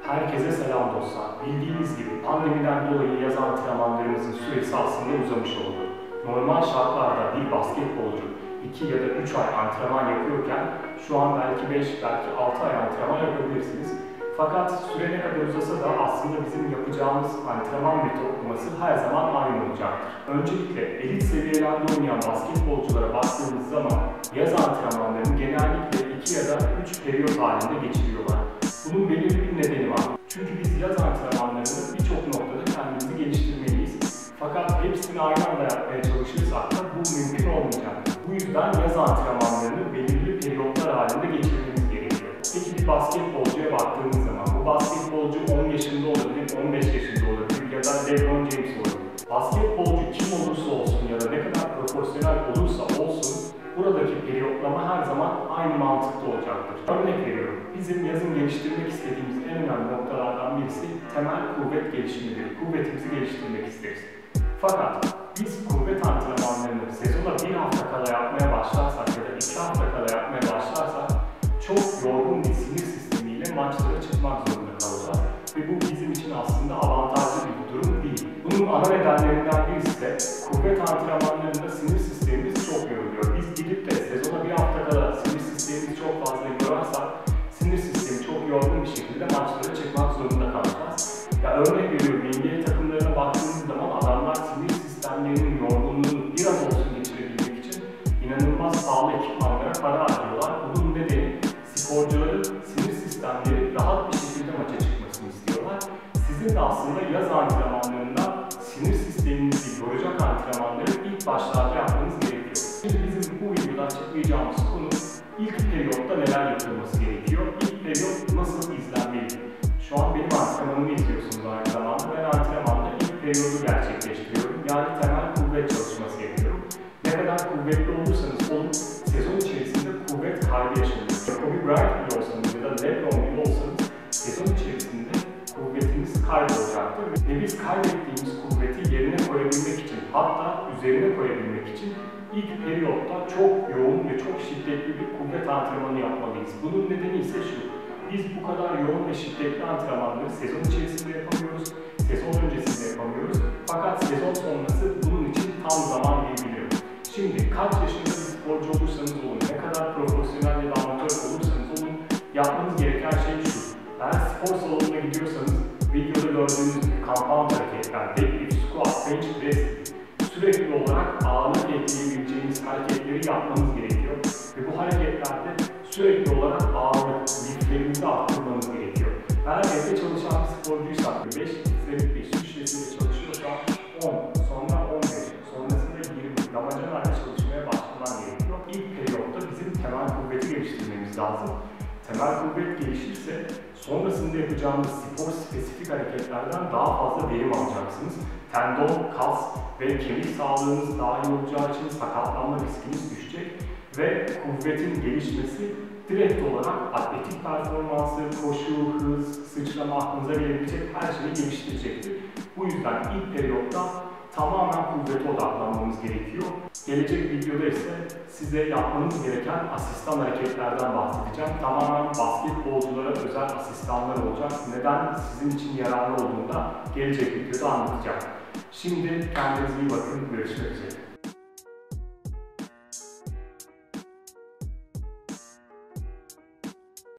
Herkese selam dostlar. Bildiğiniz gibi pandemiden dolayı yaz antrenmanlarımızın süresi aslında uzamış oldu. Normal şartlarda bir basketbolcu 2 ya da 3 ay antrenman yapıyorken şu an belki 5, belki 6 ay antrenman yapabilirsiniz. Fakat süre ne kadar uzasa da aslında bizim yapacağımız antrenman metodolojisi her zaman aynı olacaktır. Öncelikle elit seviyelerde oynayan basketbolculara baktığımız zaman yaz antrenmanlarını genellikle 2 ya da 3 periyot halinde geçiriyorlar. Bunun belirli bir nedeni var. Çünkü biz yaz antrenmanlarında birçok noktada kendimizi geliştirmeliyiz. Fakat hepsini aynı anda yapmaya çalışırsak da bu mümkün olmayacak. Bu yüzden yaz antrenmanlarını belirli periyotlar halinde geçirmemiz gerekiyor. Peki bir basketbolcuya baktığımız zaman bu basketbolcu 10 yaşında olabilir, 15 yaşında olabilir ya da LeBron James olabilir. Basketbolcu kim olursa olsun ya da ne kadar profesyonel olursa olsun buradaki periyotlama her zaman aynı mantıkta olacaktır. Örnek veriyorum, bizim yazın geliştirmek istediğimiz en önemli noktalardan birisi temel kuvvet gelişimidir. Kuvvetimizi geliştirmek isteriz. Fakat biz kuvvet antrenmanlarını sezona bir hafta kala yapmaya başlarsak ya da 2 hafta kala yapmaya başlarsak çok yorgun bir sinir sistemiyle maçlara çıkmak zorunda kalacağız. Ve bu bizim için aslında avantajlı bir durum değil. Bunun ana nedenlerinden birisi de kuvvet antrenmanlarında sinir sistemimiz çok yoruluyor. Biz gidip de sezona bir hafta kala sinir sistemimizi çok fazla yorarsak sinir sistemi çok yorgun bir şekilde maçlara çıkmak zorunda kalacağız. Ya örnek veriyorum, NBA takımlarına baktığımız zaman adamlar sinir sistemlerinin yorgunluğunu biraz olsun geçirebilmek için inanılmaz pahalı ekipmanlara para harcıyorlar. Bunun nedeni sporcuların sinir sistemleri rahat bir şekilde maça çıkmasını istiyorlar. Sizin de aslında yaz antrenmanlarında sinir sisteminizi yoracak antrenmanları ilk başlarda yapmanız gerekiyor. Şimdi bizim bu videoda açıklayacağımız konu ilk periyotta neler yapılması gerekiyor, ilk periyot nasıl izlenmeli. Şu an benim antrenmanımı izliyorsunuz aynı zamanda. Ben antrenmanda ilk periyodu gerçekleştiriyorum. Yani temel kuvvet çalışması yapıyorum. Ne kadar kuvvetli olursanız olun, sezon içerisinde kuvvet kaybı yaşanıyor. Kobe Bryant bile olsanız ya da LeBron bile olsanız sezon içerisinde kuvvetiniz kaybolacaktır. Ve biz kaybettiğimiz kuvveti yerine koyabilmek için, hatta üzerine koyabilmek için ilk periyotta çok yoğun ve çok şiddetli bir kuvvet antrenmanı yapmalıyız. Bunun nedeni ise şu: biz bu kadar yoğun ve şiddetli antrenmanları sezon içerisinde yapamıyoruz, sezon öncesinde yapamıyoruz. Fakat sezon sonrası bunun için tam zaman diyebilirim. Şimdi kaç yaşında bir sporcu olursanız olun, ne kadar profesyonel ya da amatör olursanız olun, yapmanız gereken şey şu: eğer spor salonuna gidiyorsanız videoda gördüğünüz compound hareketler, deadlift, squat, bench press sürekli olarak ağırlık ekleyebileceğiniz hareketleri yapmanız gerekiyor. Ve bu hareketlerde sürekli olarak ağırlık, liflerinizi arttırmanız gerekiyor. Eğer evde çalışan bir sporcuysak 5 litre 5 şişesiyle çalışıyorsa 10, sonra 15, sonrasında 20 damacanayla çalışmaya başlaman gerekiyor. İlk periyotta bizim temel kuvveti geliştirmemiz lazım. Temel kuvvet gelişirse sonrasında yapacağımız spor spesifik hareketlerden daha fazla verim alacaksınız. Tendon, kas ve kemik sağlığınız daha iyi olacağı için sakatlanma riskiniz düşecek ve kuvvetin gelişmesi direkt olarak atletik performansı, koşu, hız, sıçrama, aklınıza gelebilecek her şeyi geliştirecektir. Bu yüzden ilk periyotta tamamen kuvvete odaklanmamız gerekiyor. Gelecek videoda ise size yapmanız gereken asistan hareketlerden bahsedeceğim. Tamamen basketbolculara özel asistanlar olacak. Neden sizin için yararlı olduğunu da gelecek videoda anlatacağım. Şimdi kendinize iyi bakın. Görüşmek üzere.